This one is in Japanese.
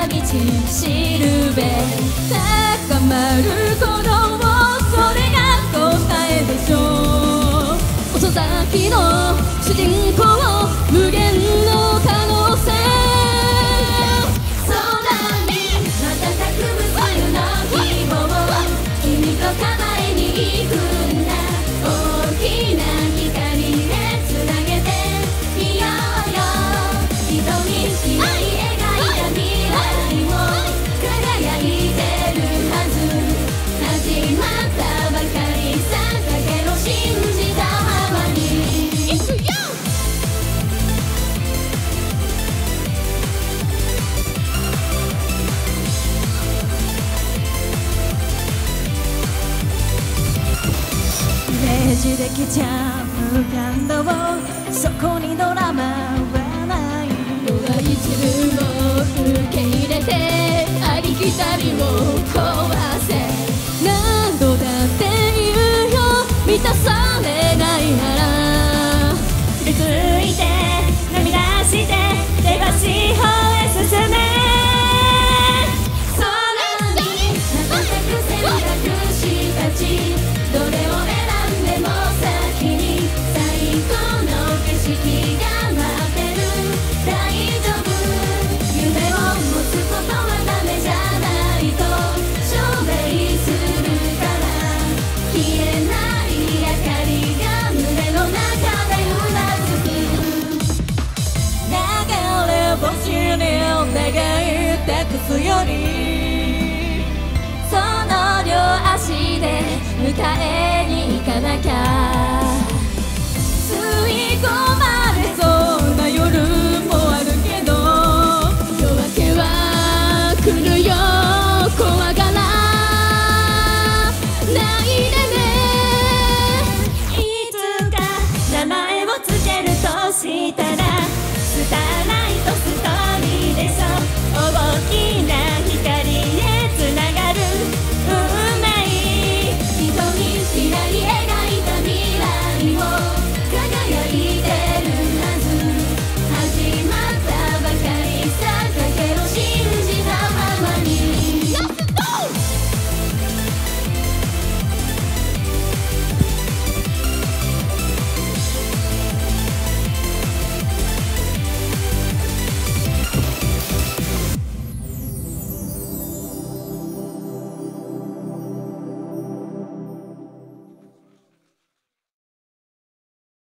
道しるべ高まる鼓動、それが答えでしょう。遅咲きの主人公、無限の可能性、空に瞬く無数の希望、君と叶えに行くんだ。大きな光でつなげてみようよ。人にしない描いた未来も輝いてるはず。始まったばかりさ、だけど信じたままに行くよ。イメージできちゃう感動、そこにドラマはない。弱い自分を受け入れて、ありきたりを壊せ。何度だって言うよ、満たされないなら。傷ついて涙して険しい方へ進め。空に瞬く選択肢たち、どれを選んでも先に最高の景色が待ってる。大丈夫、夢を持つことはダメじゃないと証明するから。消えない明かりが胸の中でうなずく。流れ星に願い託すより、その両足で迎えに行かなきゃ。吸い込まれそうな夜もあるけど、夜明けは来るよ、怖がらないでね。いつか名前をつけるとした